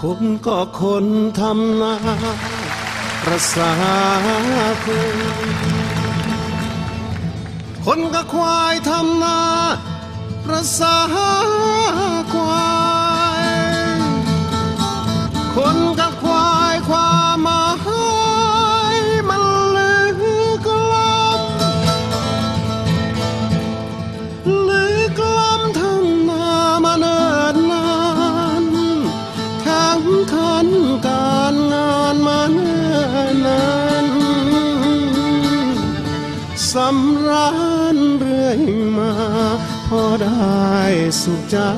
คนก็คนทำนาประสาคนคนก็ควายทำนาประสาควายคนก็ควายความหมายมันลึกล้ำทำนามาเนิ่นนานทั้งคันการงานมาเนิ่นนานสำราญเรื่อยมาพอได้สุขใจ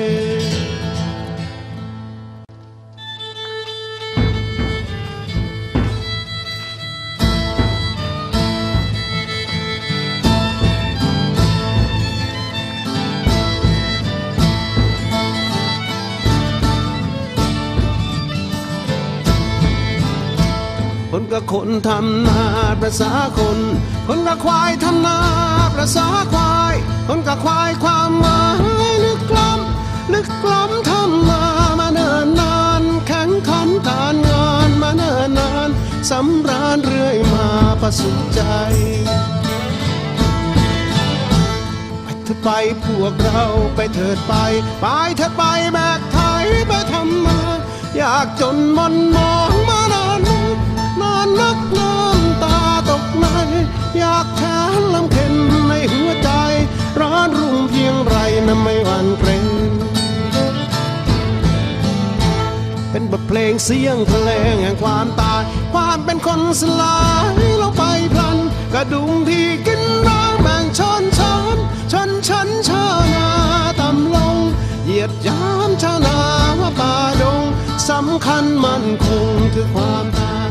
คนกับคนทำนาประสาคนคนกับควายทำนาประสาควายคนกับควายความหมายลึกล้ำทำนามาเนิ่นนานแข่งขันการงานมาเนิ่นนานสำราญเรื่อยมาประสุขใจไปเถิดไปพวกเราไปเถิดไปเถิดไปแบกไถไปทำนาอยากจนมนมองมานานนักน้ำตาตกในอยากแทนลำเค็ญในหัวใจร้อนรุ่งเพียงไรนั้นไม่หวั่นเกรงเป็นบทเพลงเสียงเพลงแห่งความตายความเป็นคนสลายลงไปพลันกระดุมที่กินร้างแบ่งชนชาวนาต่ำลงเหยียดยามชาวนาว่าป่าดงสำคัญมั่นคงคือความตาย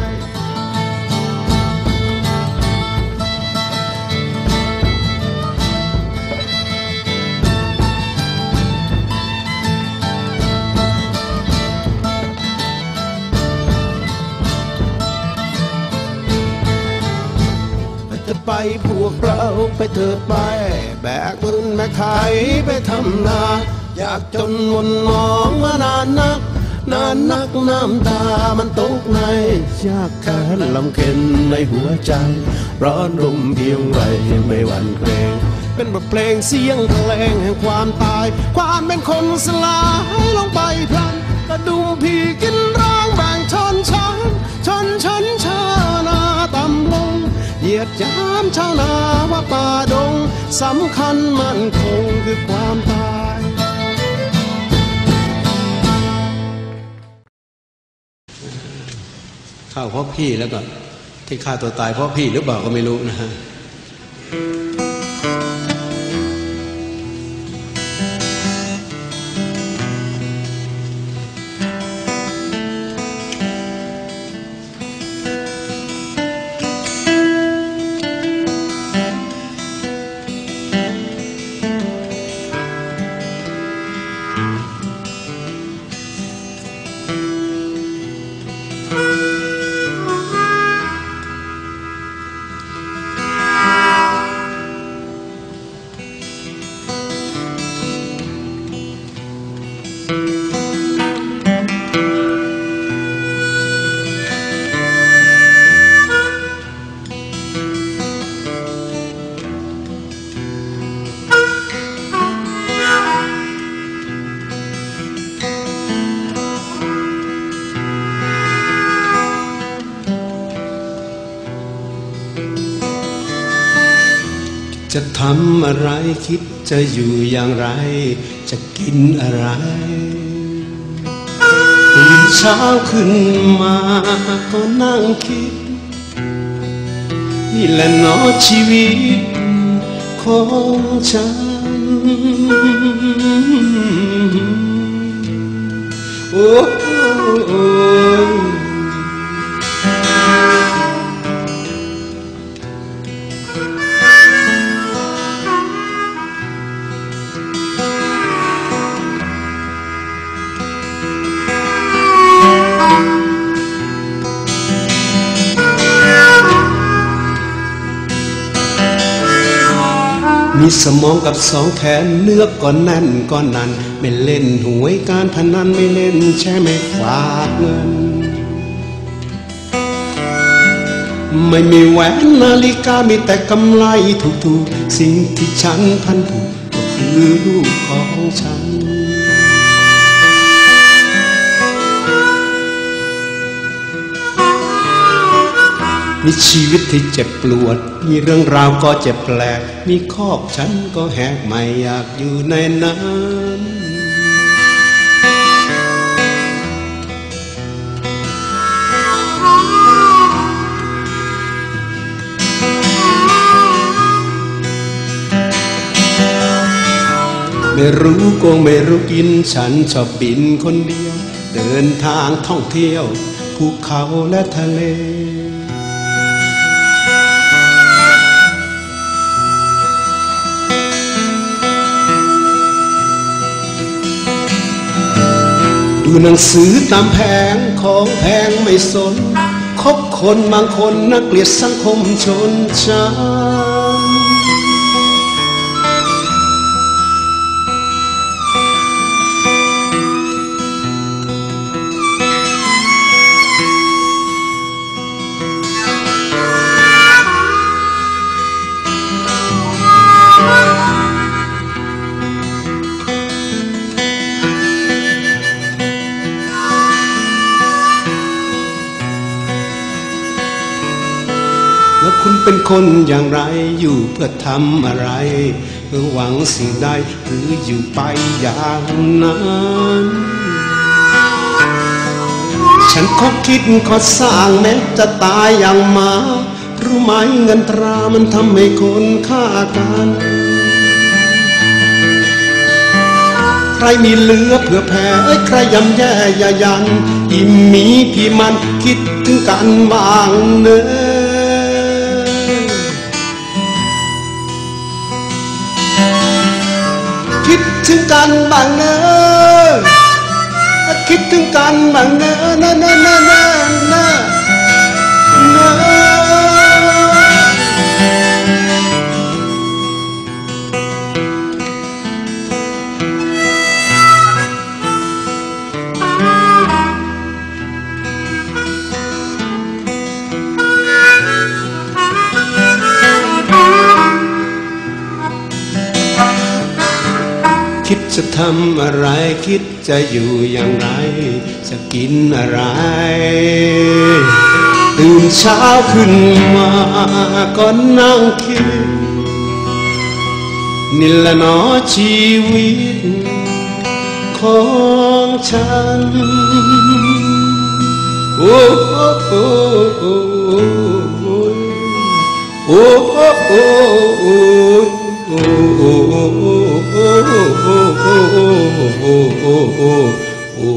ไปพวกเราไปเถิดไปแบกปืนแบกไถไปทำนาอยากจนมนมองมานานนักน้ำตามันตกในอยากแค้นลำเค็ญในหัวใจร้อนรุ่มเพียงไรไม่หวั่นเกรงเป็นบทเพลงเสียงเพลงแห่งความตายความเป็นคนสลายลงไปพลันกระดุมพี่กินร้างแบ่งชนชาวนาต่ำลงเหยียดยามชาวนาว่าป่าดงสำคัญมั่นคงคือความตายข้าวเพราะพี่แล้วก็ที่ฆ่าตัวตายเพราะพี่หรือเปล่าก็ไม่รู้นะฮะจะทำอะไรคิดจะอยู่อย่างไรจะกินอะไรตื่นเช้าขึ้นมาก็นั่งคิดนี่แหละเนาะชีวิตของฉันโอ้มีสมองกับสองแขนเลือกก่อนนั่นก่อนนั้นไม่เล่นหวยการพนันไม่เล่นใช่ไม่ฝากเงินไม่มีแหวนนาฬิกามีแต่กำไลถูกๆสิ่งที่ฉันพันผูกก็คือลูกของฉันมีชีวิตที่เจ็บปวดมีเรื่องราวก็เจ็บแปลกมีคอกฉันก็แหกไม่อยากอยู่ในนั้นไม่รู้โกงไม่รู้กินฉันชอบบินคนเดียวเดินทางท่องเที่ยวภูเขาและทะเลดูหนังสือตามแผงของแพงไม่สนคบคนบางคนนักเกลียดสังคมชนชั้นแล้วคุณเป็นคนอย่างไรอยู่เพื่อทำอะไรเพื่อหวังสิ่งใดหรืออยู่ไปอย่างนั้นฉันขอคิดขอสร้างแม้จะตายอย่างหมารู้ไหมเงินตรามันทำให้คนฆ่ากันใครมีเหลือเผื่อแผ่ใครยำแย่อย่ายันอิ่มมีพี่มันคิดถึงกันบ้างเนอะคิดถึงกันบ้างเนอะคิดถึงกันบ้างเนอะนะนะนะนะนะนะคิดจะทำอะไรคิดจะอยู่อย่างไรจะกินอะไรตื่นเช้าขึ้นมาก็นั่งคิดนี่แหละเนาะชีวิตของฉันโอ้โอ้โอ้โอ้โอ้โอ้โอ้โอ้โอ้โอ้โอ้โอ้โอ้โอ้โอ้โอ้โอ้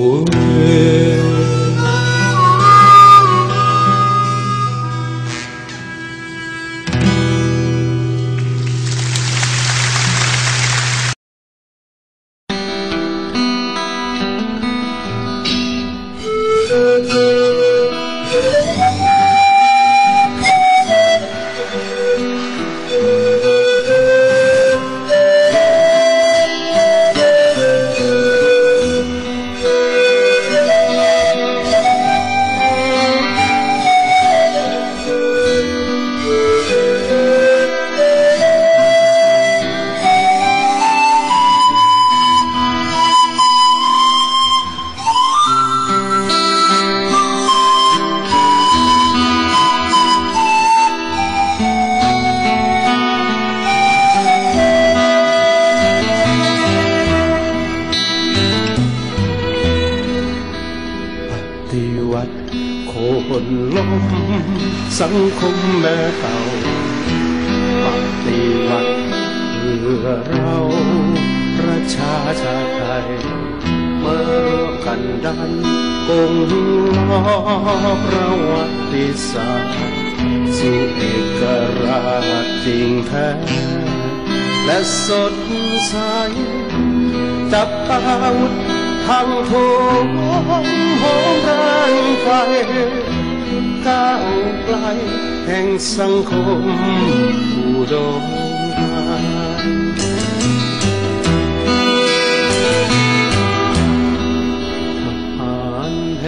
คนล้มสังคมแม่เก่าปฏิวัติเพื่อเราประชาชาติไทยเมื่อกันดันกงล้อประวัติศาสตร์สู่เอกราชจริงแท้และสดใสจับอาวุธทางโถมโหมแรงไฟก้าวไกลแห่งสังคมอุดมการณ์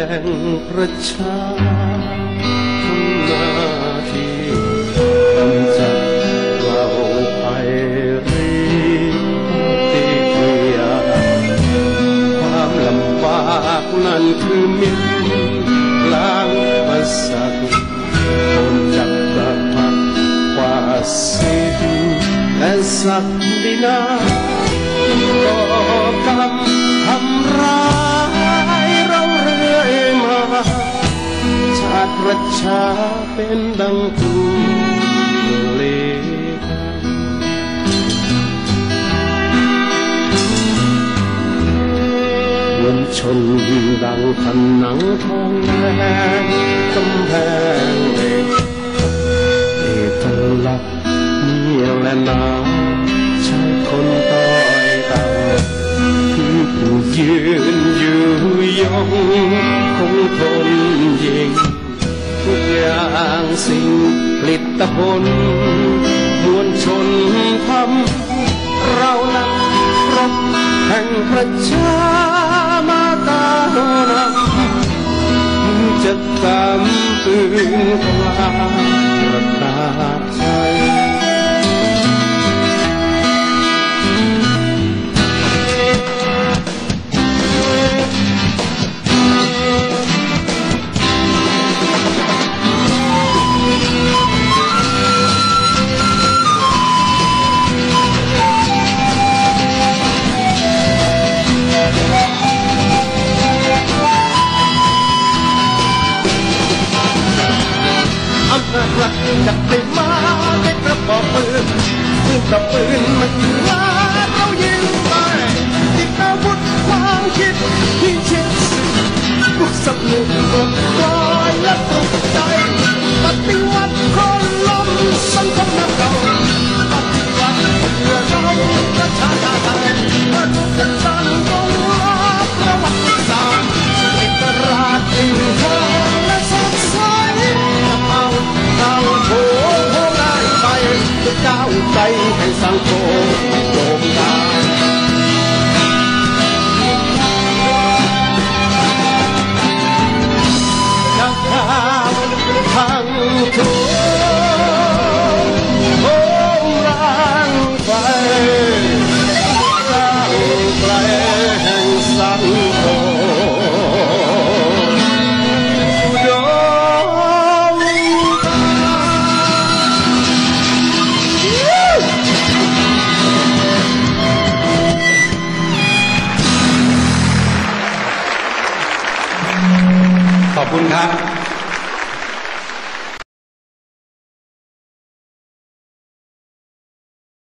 ห่งประชาทำหน้าที่กำจัดเราภัยรีติเทียความลำบากนั้นคือมิตรล้างประสักคนจับประพักกว่าสิ้นและสักดินาก็กำทำร้ายเราเรื่อยมาชาติประชาเป็นดังทุ่งเลมวลชนดังผนังทองแดงกำแพงเหล็กเอกลักษณ์นี่แหละนาใช่คนต้อยต่ำที่ผู้ยืนอยู่ยงคงทนยิงทุกอย่างสิ่งผลิตผลมวลชนทำเรานั้นรบแห่งประชามาตานำจะกำปืนกลาประกาศใจรักจับไปมาได้กระบอกปืนซึ่งกับปืนมันว่าเรายิงไปติดอาวุธความคิดที่ชิดลูกสับหนึ่งปลดปล่อยและปลุกใจปฏิวัติคนล้มสังคมนักเก่าปฏิวัติเพื่อเราประชาชนไทยเพื่อทุกท่านต้องรับประวัติศาสตร์อิสระจึงทองและสดใสเอาโผล่ได้ไปจะก้าวใจให้สังคมโด่งดังจะก้าวทางทุกโอ้ร่างไฟก้าวไกลแห่งสังคมขอบคุณครับ